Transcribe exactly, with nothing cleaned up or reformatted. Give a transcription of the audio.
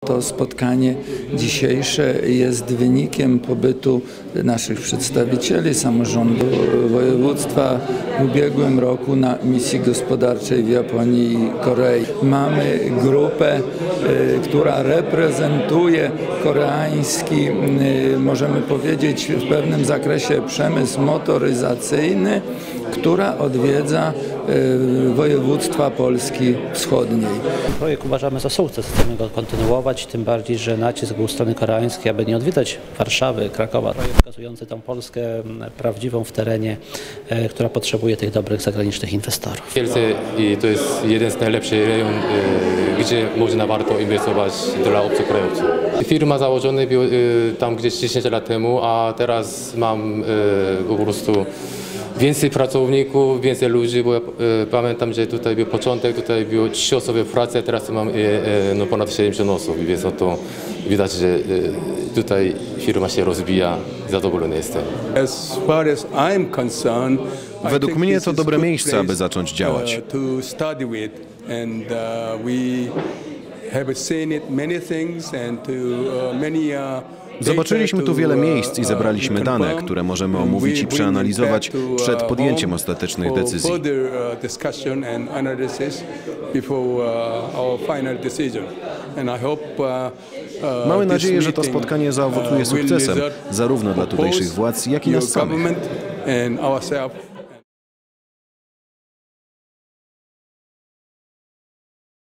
To spotkanie dzisiejsze jest wynikiem pobytu naszych przedstawicieli samorządu województwa w ubiegłym roku na misji gospodarczej w Japonii i Korei. Mamy grupę, która reprezentuje koreański, możemy powiedzieć w pewnym zakresie przemysł motoryzacyjny, która odwiedza województwa Polski Wschodniej. Projekt uważamy za sukces, chcemy go kontynuować, tym bardziej, że nacisk był strony koreańskiej, aby nie odwiedzać Warszawy, Krakowa. Projekt pokazujący tą Polskę prawdziwą w terenie, która potrzebuje tych dobrych zagranicznych inwestorów. Kielce to jest jeden z najlepszych rejonów, gdzie można warto inwestować dla obcokrajowców. Firma założona była tam gdzieś dziesięć lat temu, a teraz mam po prostu więcej pracowników, więcej ludzi, bo ja e, pamiętam, że tutaj był początek, tutaj było trzy osoby w pracy, a teraz mam e, e, no ponad siedemdziesiąt osób, więc no to widać, że e, tutaj firma się rozwija, zadowolony jestem. Według mnie to dobre miejsce, aby zacząć działać. Zobaczyliśmy tu wiele miejsc i zebraliśmy dane, które możemy omówić i przeanalizować przed podjęciem ostatecznych decyzji. Mamy nadzieję, że to spotkanie zaowocuje sukcesem, zarówno dla tutejszych władz, jak i nas samych.